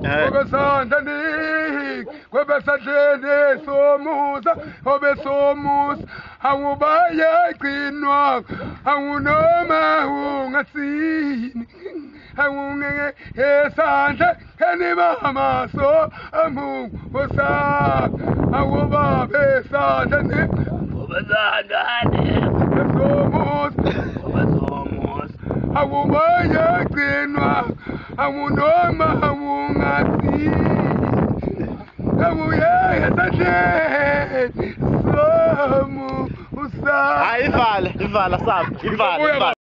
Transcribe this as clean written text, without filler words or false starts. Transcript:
Obesandanik, Obesadene, Somus, Obesomus, Awubaya Quinwalk, Awunoma, Ungasin, Awunga, Santa, Canimama, so Amu, Osa, Awuba, Besandane, Somus, Awubaya Quinwalk, Awunoma, Awungasi, Awuya, Santa, Somu, Usa. Ivala, sabe? Ivala.